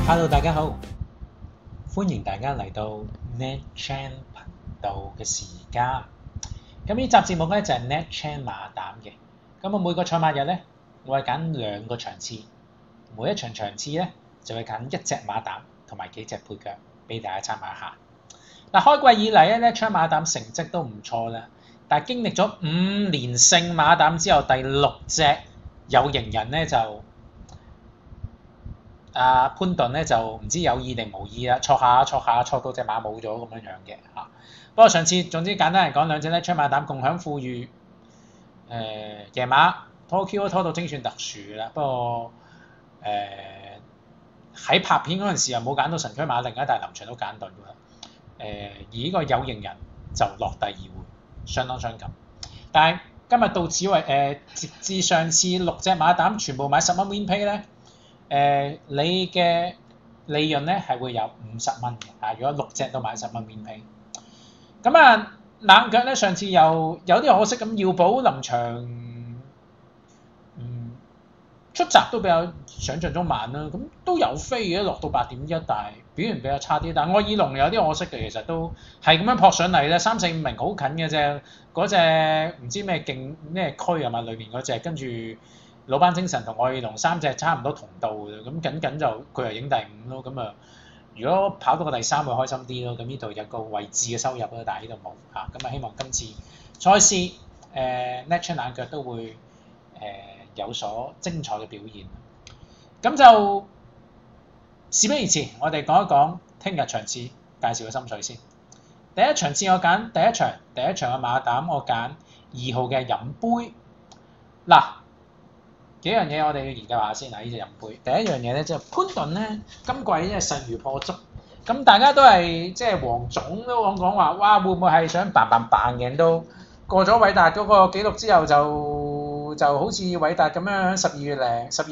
Hello，大家好，歡迎大家嚟到 Ned Chan 頻道嘅時間。咁呢集節目咧就係 Ned Chan 馬膽嘅。咁我每個賽馬日咧，我係揀2個場次，每一場場次咧就會揀1隻馬膽同埋幾隻配腳俾大家參考下。嗱，開季以嚟咧，Ned Chan 馬膽成績都唔錯啦，但係經歷咗5連勝馬膽之後，第6隻有型人咧就潘頓咧就唔知有意定無意啦，錯下到隻馬冇咗咁樣嘅嚇。不過上次總之簡單嚟講，兩隻咧出馬膽共享富裕，夜馬拖 Q 都拖到精算特殊啦。不過喺拍片嗰陣時又冇揀到神驅馬令啦，但係臨場都揀對㗎啦。而呢個有型人就落第2回，相當傷感。但係今日到此為直至上次6隻馬膽全部買10蚊 win pay 咧。你嘅利潤咧係會有50蚊嘅嚇，如果6隻都買10蚊免費。咁啊冷腳咧上次有啲可惜咁，耀寶臨場出閘都比較想像中慢啦，咁都有飛嘅，落到8.1，但係表現比較差啲。但係愛爾龍有啲可惜嘅，其實都係咁樣撲上嚟咧，3、4、5名好近嘅啫，嗰隻唔知咩勁咩區啊嘛，裏面嗰隻跟住。老班精神同愛爾龍3隻差唔多同道嘅，咁緊就佢又影第5咯，咁啊如果跑到個第3會開心啲咯，咁呢度有個位置嘅收入啦，但係呢度冇嚇，咁啊希望今次賽事Ned Chan 冷腳都會有所精彩嘅表現。咁就事不宜遲，我哋講一講聽日場次介紹嘅心水先。第一場次我揀第一場嘅馬膽，我揀2號嘅飲杯嗱。幾樣嘢我哋要研究下先嗱，呢隻飲杯。第一樣嘢咧，即係潘頓咧，今季即係勢如破竹。咁大家都係即係黃總都講話，哇會唔會係想扮贏到過咗偉達嗰個紀錄之後就好似偉達咁樣12月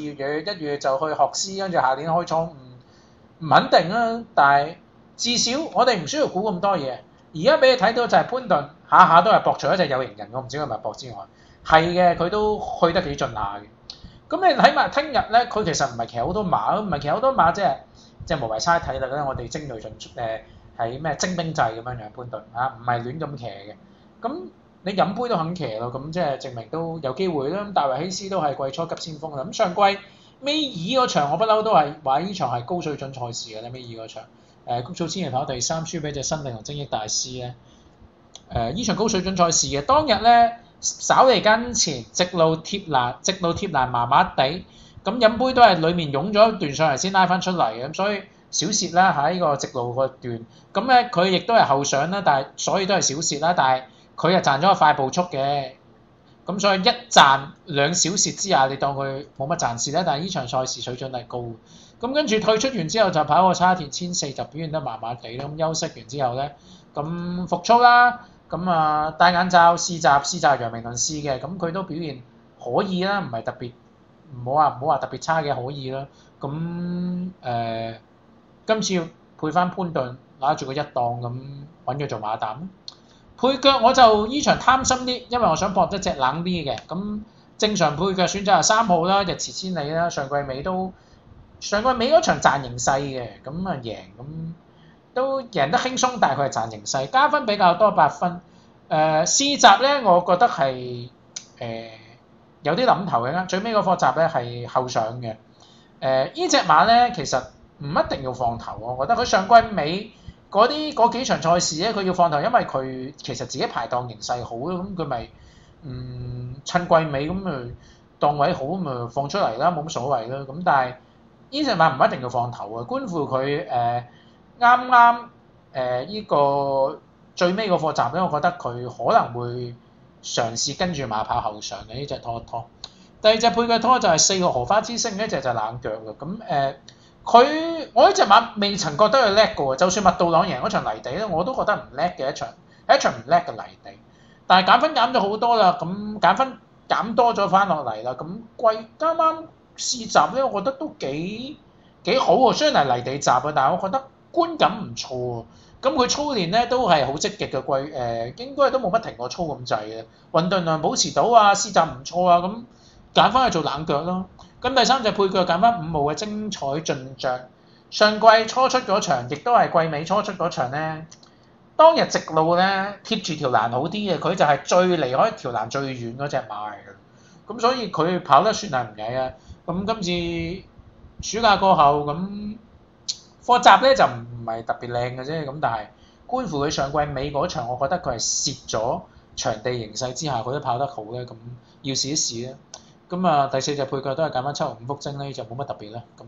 1月就去學師，跟住下年開倉唔肯定啊。但係至少我哋唔需要估咁多嘢。而家俾你睇到就係潘頓下下都係搏除一隻有型人，我唔知佢係咪搏之外，係嘅佢都去得幾盡下嘅。咁你睇埋聽日咧，佢其實唔係騎好多馬，唔係騎好多馬，即係無謂嘥體力咧。我哋精鋭盡係咩精兵制咁樣潘頓啊，唔係亂咁騎嘅。咁你飲杯都肯騎咯，咁即係證明都有機會啦。咁大衛希斯都係季初急先鋒啦。咁上季尾二嗰場我不嬲都係話呢場係高水準賽事嘅咧，尾二嗰場谷草千人跑第3，輸俾隻新力同精益大師咧。呢場高水準賽事嘅當日咧。稍嚟跟前，直路貼欄麻麻地，咁飲杯都係裡面湧咗一段上嚟先拉翻出嚟嘅，咁所以小蝕啦喺呢個直路個段，咁咧佢亦都係後上啦，但係所以都係小蝕啦，但係佢係賺咗個快步速嘅，咁所以一賺2小蝕之下，你當佢冇乜賺蝕啦，但係呢場賽事水準係高，咁跟住退出完之後就跑個叉田1004就表現得麻麻地啦，咁休息完之後咧，咁復操啦。咁啊，戴眼罩試閘楊明倫試嘅，咁佢都表現可以啦，唔係特別，唔好話特別差嘅可以啦。咁今次配翻潘頓，拿住個1檔咁揾佢做馬膽。配腳我就依場貪心啲，因為我想搏一隻冷啲嘅。咁正常配腳選擇係3號啦，日馳千里啦，上季尾嗰場賺形勢嘅，咁啊贏咁。都贏得輕鬆，但係佢係賺形勢，加分比較多8分。試閘咧，我覺得係有啲諗頭嘅，最尾嗰課閘咧係後上嘅。呢隻馬咧其實唔一定要放頭，我覺得佢上季尾嗰幾場賽事咧，佢要放頭，因為佢其實自己排檔形勢好咯，咁佢咪趁季尾咁咪檔位好咁咪放出嚟啦，冇乜所謂啦。咁但係呢隻馬唔一定要放頭啊，觀乎佢啱呢個最尾個課閘咧，我覺得佢可能會嘗試跟住馬跑後上嘅呢隻拖。第2隻配腳拖就係4號荷花之星，呢隻就冷腳嘅。咁我呢隻馬未曾覺得佢叻嘅喎，就算麥道朗贏嗰場泥地咧，我都覺得唔叻嘅一場唔叻嘅泥地。但係減分減咗好多啦，咁減分減多咗翻落嚟啦。咁啱啱試閘咧，我覺得都幾好喎。雖然係泥地閘啊，但係我覺得觀感唔錯喎，咁佢操練咧都係好積極嘅，應該都冇乜停過操咁滯嘅，運動量保持到啊，試閘唔錯啊，咁揀翻去做冷腳咯。咁第3隻配腳揀翻5號嘅精彩進帳， 上季初出嗰場，亦都係季尾初出嗰場咧。當日直路咧貼住條欄好啲嘅，佢就係最離開條欄最遠嗰隻馬嚟嘅。咁所以佢跑得算係唔曳啊。咁今次暑假過後咁課習咧就唔係特別靚嘅啫。咁但係觀乎佢上季尾嗰場，我覺得佢係蝕咗場地形勢之下，佢都跑得好咧。咁要試一試咧。咁啊第四隻配腳都係揀翻7號5福星咧，就冇乜特別啦。咁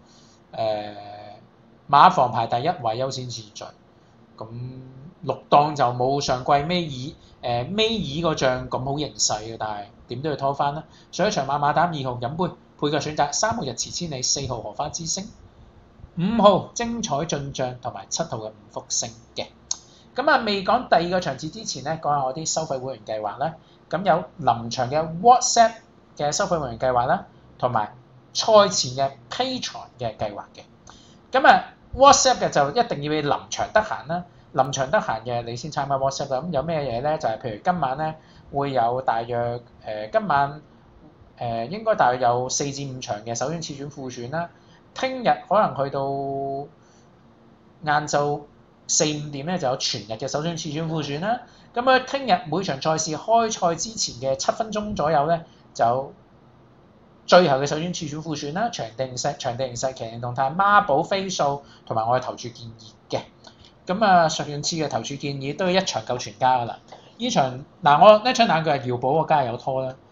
馬房排第一位優先次序。咁6檔就冇上季尾二嗰仗咁好形勢嘅，但係點都要拖翻啦。上一場馬膽2號飲杯，配腳選擇3號日馳千里、4號荷花之星、5號精彩進帳同埋7號嘅5福星嘅。咁啊未講第二個場次之前咧，講下我啲收費會員計劃啦。咁有臨場嘅 WhatsApp 嘅收費會員計劃啦，同埋賽前嘅 Patreon 嘅計劃嘅。咁啊 WhatsApp 嘅就一定要你臨場得閒啦。臨場得閒嘅你先參加 WhatsApp 啦。咁有咩嘢咧？就係譬如今晚咧會有大約今晚應該大約有4至5場嘅首選、次選、副選啦。聽日可能去到晏晝4、5點咧就有全日嘅首選、次選、副選啦。咁啊聽日每場賽事開賽之前嘅7分鐘左右咧就最後嘅首選、次選、副選啦。場地形勢、騎形動態、孖寶飛數同埋我嘅投注建議嘅。咁啊，上次嘅投注建議都要一場夠全家噶啦。呢場我呢場冷腳係搖寶，我梗係有拖啦。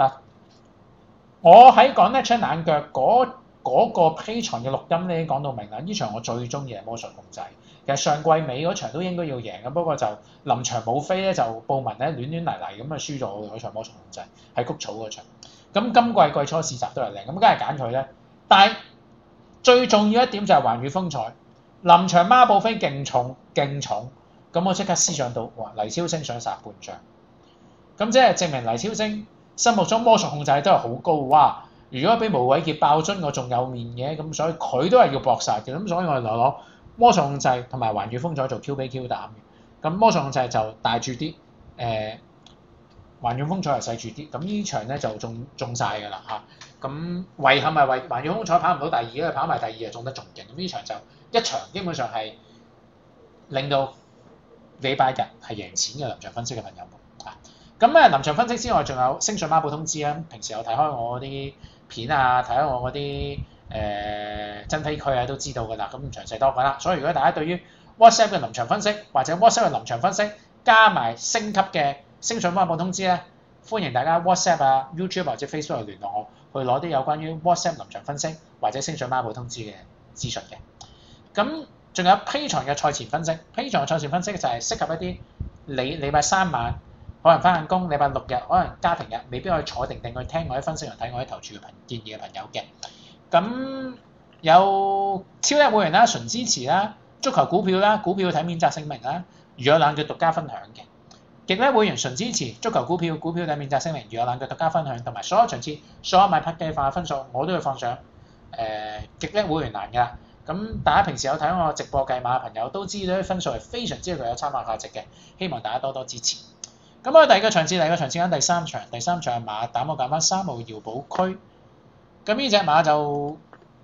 我喺講呢場冷腳嗰個 Patreon 嘅錄音咧講到明啦。呢場我最中意係魔術控制。其實上季尾嗰場都應該要贏嘅，不過就臨場冇飛咧，就報文咧亂嚟咁啊輸咗我嗰場魔術控制喺谷草嗰場。咁今季季初試集都係靚，咁梗係揀佢咧。但係最重要一點就係環宇風采。臨場孖寶飛勁重，咁我即刻思想到，哇！黎超星想殺半張，咁即係證明黎超星心目中魔術控制都係好高，哇！如果俾無偉傑爆樽，我仲有面嘅，咁所以佢都係要搏殺嘅，咁所以我哋攞魔術控制同埋環宇風采做 Q 比 Q 膽嘅，咁魔術控制就大注啲，環宇風采係細注啲，咁呢場咧就中晒㗎啦嚇，咁遺憾係環宇風采跑唔到第二，因為跑埋第二就中得仲勁，咁呢場就一場基本上係令到禮拜日係贏錢嘅臨場分析嘅朋友們啊。咁臨場分析之外，仲有星訊孖寶通知啦。平時有睇開我啲片啊，睇開我嗰啲真飛區啊，都知道㗎啦。咁唔詳細多講啦。所以如果大家對於 WhatsApp 嘅臨場分析或者 WhatsApp 嘅臨場分析加埋升級嘅星訊孖寶通知咧，歡迎大家 WhatsApp 啊、YouTube 或者 Facebook 嚟聯絡我，去攞啲有關於 WhatsApp 臨場分析或者星訊孖寶通知嘅資訊嘅。咁仲有 Patreon 嘅賽前分析 ，Patreon 嘅賽前分析就係適合一啲你禮拜3晚可能翻緊工，禮拜6日可能家庭日未必可以坐定去聽我啲分析同睇我啲投注嘅建議嘅朋友嘅。咁有超一會員啦、純支持啦、足球股票啦、股票睇免責聲明啦、如有冷腳獨家分享嘅。極叻會員純支持足球股票睇免責聲明，如有冷腳獨家分享，同埋所有場次、所有買拍計劃嘅分數，我都會放上極叻會員欄㗎。咁大家平時有睇我直播計碼嘅朋友都知道啲分數係非常之具有參考價值嘅，希望大家多多支持。咁我第二個場次揀第三場係馬膽，我揀翻3號搖寶區。咁呢隻馬就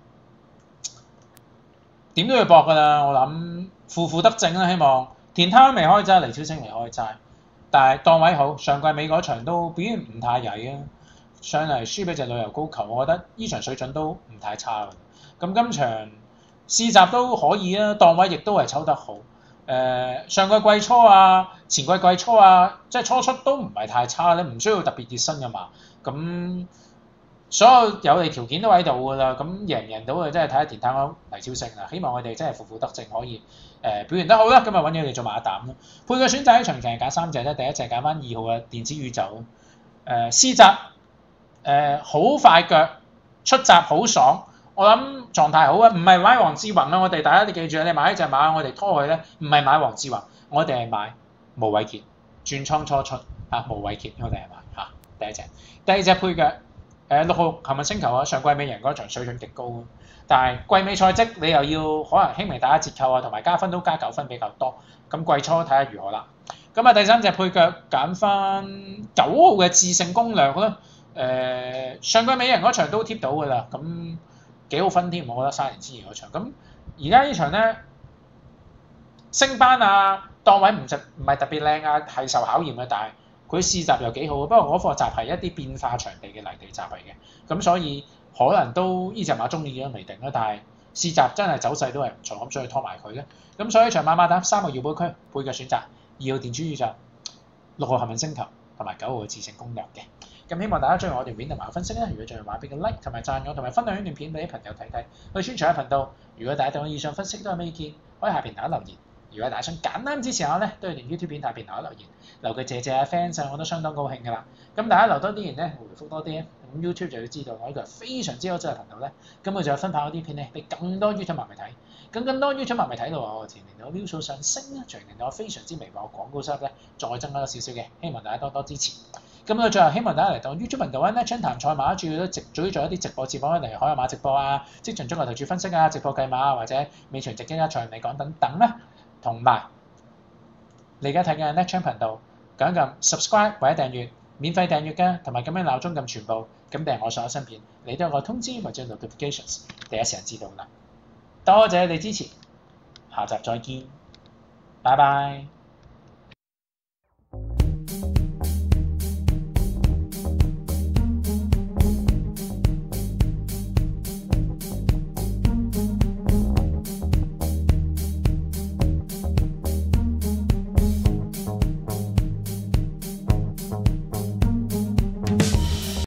點都要搏㗎啦，我諗負得正啦，希望田攤未開齋，黎超星未開齋，但係檔位好，上季尾嗰場都表現唔太曳啊，上嚟輸俾隻旅遊高球，我覺得呢場水準都唔太差㗎。咁今場試集都可以啊，檔位亦都係抽得好。上季季初啊，前季季初啊，即係初出都唔係太差咧，唔需要特別熱身㗎嘛。咁所有有利條件都喺度㗎啦。咁贏唔贏到嘅真係睇下田探嗰黎超星啦。希望佢哋真係負得正，可以表現得好啦。今日揾佢哋做馬膽咯。配嘅選擇喺場期係揀3隻啫，第一隻揀翻2號嘅電子宇宙。試集好快腳，出閘好爽。我諗狀態好啊，唔係買黃志宏啊！我哋大家你記住，你買一隻馬，我哋拖佢咧，唔係買黃志宏，我哋係買毛偉傑轉倉初出嚇，毛偉傑我哋係買嚇第一隻，第二隻配嘅6號幸運星球啊，上季尾贏嗰場水準極高，但係季尾賽績你又要可能輕微打下折扣啊，同埋加分都加9分比較多，咁季初睇下如何啦。咁啊第三隻配腳揀翻9號嘅致勝攻略啦，上季尾贏嗰場都貼到㗎啦，咁幾好分添，我覺得3年之前嗰場。咁而家呢場咧升班啊，檔位唔係特別靚啊，係受考驗嘅，但係佢試閘又幾好。不過嗰課閘係一啲變化場地嘅泥地閘嚟嘅，咁所以可能都呢隻馬中意嘅都未定啦。但係試閘真係走勢都係唔錯，咁所以拖埋佢咧。咁所以場馬膽3個搖擺區配嘅選擇，2號電珠宇宙、6號幸運星球同埋9號嘅自勝攻略嘅。咁希望大家中意我段片同埋分析啦。如果中意嘅話，俾個 like 同埋讚我，同埋分享呢段片俾啲朋友睇睇，去宣傳下頻道。如果大家對我以上分析都有咩意見，可以下邊打留言。如果大家想簡單支持我咧，都要連 YouTube 片下邊打留言，留句謝謝啊 fans，我都相當高興㗎啦。咁大家留多啲言咧，回覆多啲咧，咁 YouTube 就要知道我呢個非常之優質嘅頻道咧，咁佢就有分派嗰啲片咧，俾更多 YouTube 迷睇。咁更多 YouTube 迷睇到我前年嘅 view 數上升啦，隨年我非常之微薄廣告收入咧，再增加咗少少嘅，希望大家多多支持。咁到最後希望大家嚟到 YouTube 頻道咧 ，Netchun 談賽馬，主要做一啲直播節目，例如海外馬直播啊、職場中國投注分析啊、直播計碼啊，或者美場直擊一場嚟講等等啦。同埋你而家睇緊 Netchun 頻道，撳一撳 subscribe 或者訂閱，免費訂閱㗎，同埋咁樣鬧鐘撳全部，咁訂我所有新片，你都有個通知或者 notifications，第一時間知道啦。多謝你哋支持，下集再見，拜拜。